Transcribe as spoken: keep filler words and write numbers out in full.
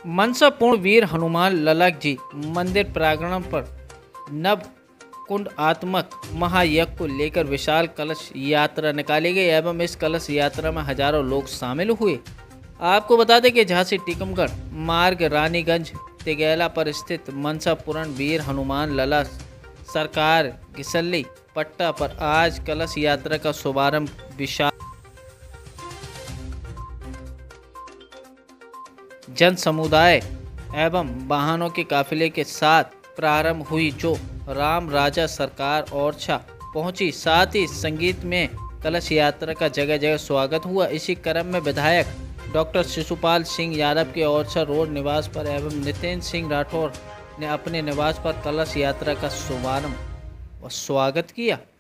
मनसापूर्ण वीर हनुमान लल्ला जी मंदिर प्रांगण पर नव कुंडात्मक महायज्ञ को लेकर विशाल कलश यात्रा निकाली गई एवं इस कलश यात्रा में हजारों लोग शामिल हुए। आपको बता दें कि झांसी टीकमगढ़ मार्ग रानीगंज तिगैला पर स्थित मनसापूर्ण वीर हनुमान लल्ला सरकार घिसली पट्टा पर आज कलश यात्रा का शुभारंभ विशाल जन समुदाय एवं वाहनों के काफिले के साथ प्रारंभ हुई, जो राम राजा सरकार ओरछा पहुंची। साथ ही संगीत में कलश यात्रा का जगह जगह स्वागत हुआ। इसी क्रम में विधायक डॉक्टर शिशुपाल सिंह यादव के ओरछा रोड निवास पर एवं नितिन सिंह राठौर ने अपने निवास पर कलश यात्रा का शुभारंभ व स्वागत किया।